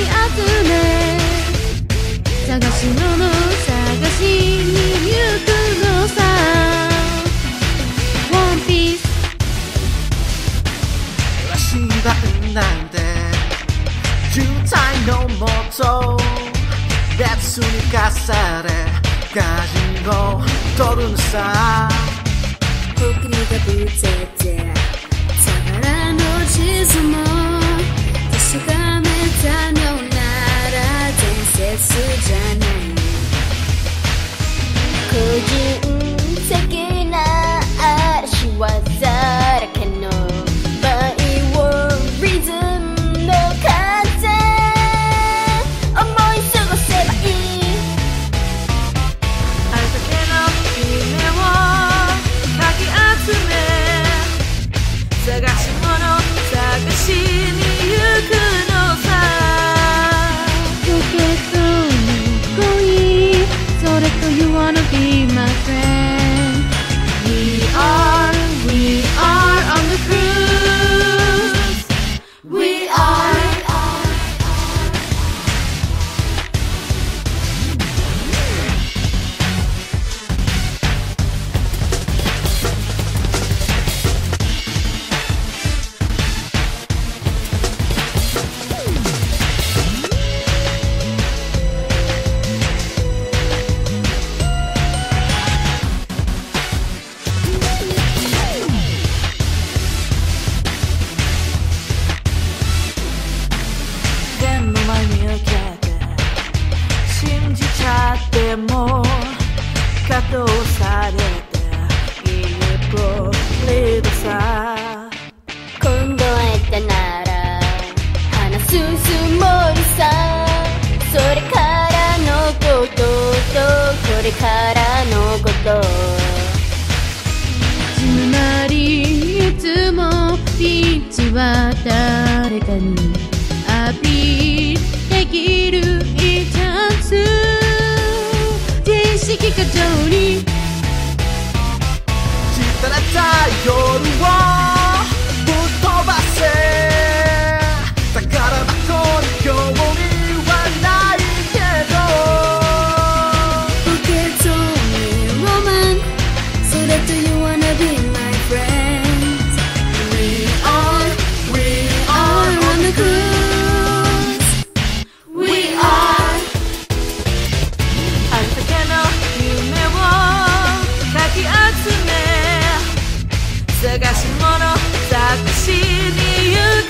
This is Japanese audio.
集め探し物探しに行くのさ。ワンピース足場なんて渋滞のもと別に化され舵を取るのさ。 僕がぶつてサハラの地図も確かめたのなら伝説じゃない。個人的な嵐技だけのバイオリズムの風思い過ごせばいい。 あれだけの夢をかき集め探し物探しに行くのさ。 ポケットの恋それと You wanna be my friend We are on the cruise We are 全部前に受けて信じちゃっても稼働されていいプロリードさ。 今度会えたなら話すつもりさ。それからのこととこれからのことつまりいつもピッチは誰かにアピールできるいいチャンス。電子機過剰に散らた夜をぶっ飛ばせ。宝箱に興味はないけどポケットにロマンそれと You wanna be my friend We are on the cruise We are あれだけの夢をかき集め探し物探しに行く